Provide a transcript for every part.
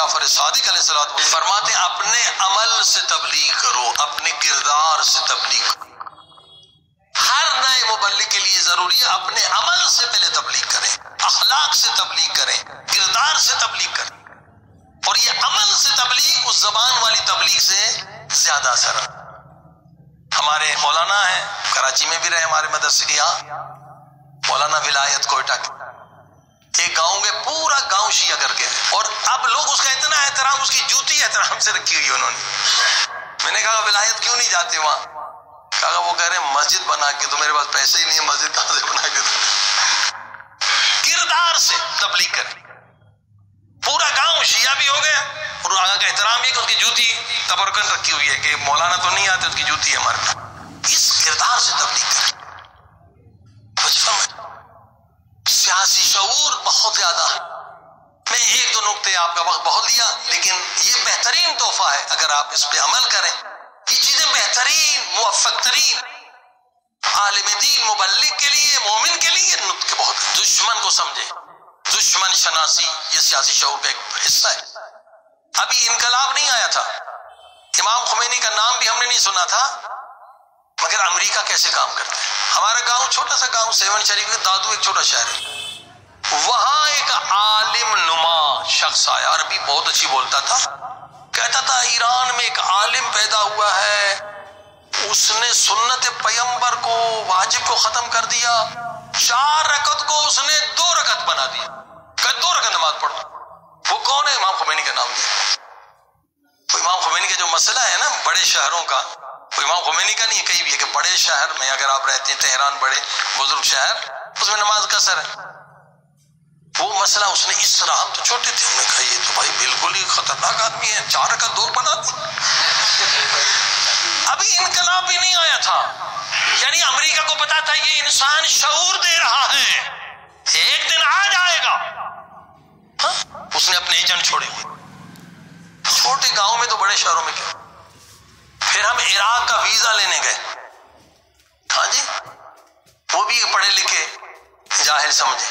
جعفر صادق علیہ السلام فرماتے ہیں اپنے عمل سے تبلیغ کرو، اپنے کردار سے تبلیغ کرو۔ ہر نئے مبلغ کے لیے ضروری ہے اپنے عمل سے پہلے تبلیغ کریں، اخلاق سے تبلیغ کریں، کردار سے تبلیغ کریں، اور یہ عمل سے تبلیغ اس زبان والی تبلیغ سے زیادہ اثر ہے۔ ہمارے مولانا ہیں، کراچی میں بھی رہے ہمارے مدرسے کے یہاں، مولانا ولایت کوئٹہ کے، ایک گاؤں میں پورا گاؤں شیعہ کر کے، اور اب لوگ اس کا اتنا احترام، اس کی جوتی احترام سے رکھی ہوئی انہوں نے۔ میں نے کہا ولایت کیوں نہیں جاتے وہاں؟ کہا وہ کہہ رہے ہیں مسجد بنا کے تو، میرے پاس پیسے ہی نہیں ہے، مسجد کہاں سے بنا کے دوں؟ کردار سے تبلیغ کریں۔ پورا گاؤں شیعہ بھی ہو گیا، اور آگا کا احترام یہ کہ اس کی جوتی تبرکن رکھی ہوئی ہے کہ مولانا تو نہیں آتے، اس کی جوتی ہے ہمارے پاس۔ اس کردار سے تبلیغ کریں۔ سیاسی شعور بہت زیادہ ہے۔ میں ایک دو نقطے، آپ کا وقت بہت لیا، لیکن یہ بہترین تحفہ ہے اگر آپ اس پہ عمل کریں۔ یہ چیزیں بہترین، موفق ترین عالم دین، مبلغ کے لیے، مومن کے لیے نقطے بہت ہیں۔ دشمن کو سمجھے، دشمن شناسی یہ سیاسی شعور کا ایک حصہ ہے۔ ابھی انقلاب نہیں آیا تھا، امام خمینی کا نام بھی ہم نے نہیں سنا تھا، مگر امریکہ کیسے کام کرتا ہے۔ ہمارا گاؤں چھوٹا سا گاؤں، سیون شریف کے دادو ایک چھوٹا شہر ہے، وہاں ایک عالم نما شخص آیا، عربی بہت اچھی بولتا تھا، کہتا تھا ایران میں ایک عالم پیدا ہوا ہے، اس نے سنت پیغمبر کو، واجب کو ختم کر دیا، 4 رکعت کو اس نے 2 رکعت بنا دیا، کہ 2 رکعت نماز پڑھو۔ وہ کون ہے؟ امام خمینی کا نام دیا۔ تو امام خمینی کا جو مسئلہ ہے نا بڑے شہروں کا، وہ امام خمینی کا نہیں ہے، کہیں بھی ہے کہ بڑے شہر میں اگر آپ رہتے ہیں، تہران بڑے بزرگ شہر، اس میں نماز قصر ہے۔ وہ مسئلہ اس نے اس طرح، ہم تو چھوٹے تھے، ہم نے کہا یہ تو بھائی بالکل ہی خطرناک آدمی ہے، 4 رکعت 2 بنا دی۔ ابھی انقلاب بھی نہیں آیا تھا، یعنی امریکہ کو پتا تھا یہ انسان شعور دے رہا ہے، ایک دن آ جائے گا۔ اس نے اپنے ایجنٹ چھوڑے ہوئے، چھوٹے گاؤں میں تو بڑے شہروں میں کیا۔ پھر ہم عراق کا ویزا لینے گئے، ہاں جی، وہ بھی پڑھے لکھے جاہل سمجھے،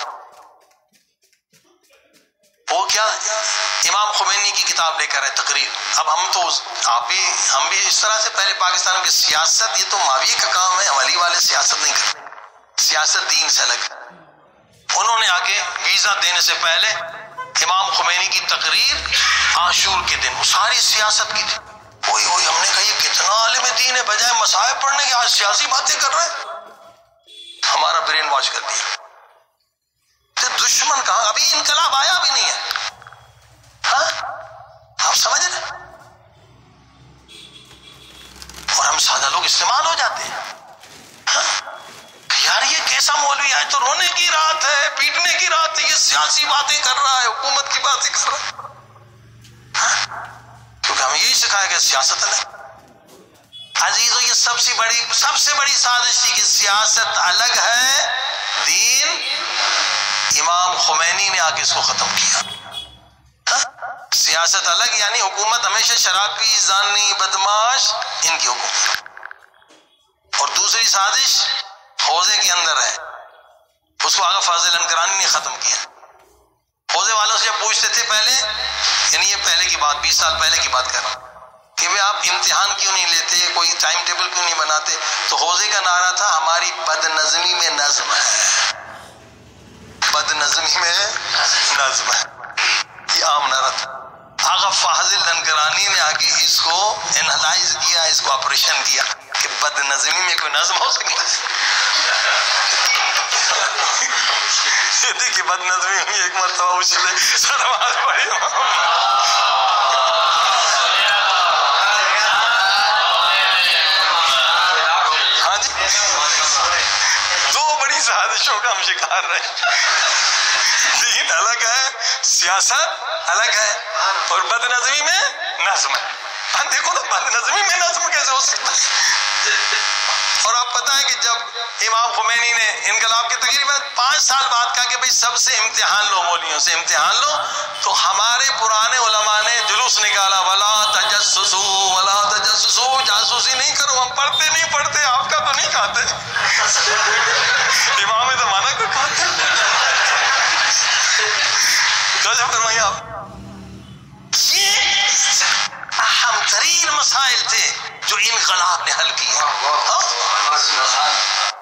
وہ کیا امام خمینی کی کتاب لے کر ہے تقریر۔ اب ہم تو ہم بھی اس طرح سے پہلے پاکستان کی سیاست، یہ تو معاویہ کا کام ہے، علی والے سیاست نہیں کرتے، سیاست دین سے الگ ہے۔ انہوں نے آگے ویزا دینے سے پہلے امام خمینی کی تقریر عاشور کے دن، وہ ساری سیاست کی تھی۔ وہی ہم نے کہا یہ کتنا عالم دین ہے، بجائے مصائب پڑھنے کے آج سیاسی باتیں کر رہے ہیں۔ ہمارا برین واش کر دیا۔ دشمن کہاں، ابھی انقلاب آیا بھی نہیں ہے، ہاں آپ سمجھ رہے، اور ہم سادہ لوگ استعمال ہو جاتے ہیں۔ یار یہ کیسا مولوی ہے، تو رونے کی رات ہے، پیٹنے کی رات ہے، یہ سیاسی باتیں کر رہا ہے، حکومت کی باتیں کر رہا ہے، کیونکہ ہمیں یہی سکھایا گیا سیاست الگ۔ عزیزو یہ سب سے بڑی سازش تھی کہ سیاست الگ ہے، دین، امام خمینی نے آگے اس کو ختم کیا۔ سیاست الگ، یعنی حکومت ہمیشہ شرابی، زانی، بدماش، ان کی حکومت۔ اور دوسری سازش حوضے کے اندر ہے، اس کو آگا فاضل انکرانی نے ختم کیا۔ حوضے والوں سے جب پوچھتے تھے پہلے، یعنی یہ پہلے کی بات، 20 سال پہلے کی بات کر رہا ہوں، کہ میں آپ امتحان کیوں نہیں لیتے، کوئی ٹائم ٹیبل کیوں نہیں بناتے، تو حوضے کا نعرہ تھا ہماری بد نظمی میں نظم ہے، بد نظمی میں نظم ہے، یہ عام نعرہ تھا۔ آغا فاضل انکرانی نے آگے اس کو انالائز کیا، اس کو آپریشن کیا کہ بد نظمی میں کوئی نظم ہو سکتا ہے۔ دیکھیے بد نظمی ہوئی، ایک مرتبہ اچھلے سلوات پڑھی، ہاں جی، 2 بڑی سازشوں کا ہم شکار رہے۔ دین الگ ہے، سیاست الگ ہے، اور بد نظمی میں نظم ہے۔ دیکھو تو بد نظمی میں نظم کیسے ہو سکتا ہے؟ اور آپ پتہ ہے کہ جب امام خمینی نے انقلاب کے تقریباً 5 سال بعد کہا کہ بھئی سب سے امتحان لو، مولویوں سے امتحان لو، تو ہمارے پرانے علماء نے جلوس نکالا، ولا تجسسوا ولا تجسسوا، جاسوسی نہیں کرو، ہم نہیں پڑھتے، آپ کا تو نہیں کھاتے، امام زمانہ کو کھاتے۔ توجہ فرمائیے آپ، یہ اہم ترین مسائل تھے جو انقلاب نے حل کیا.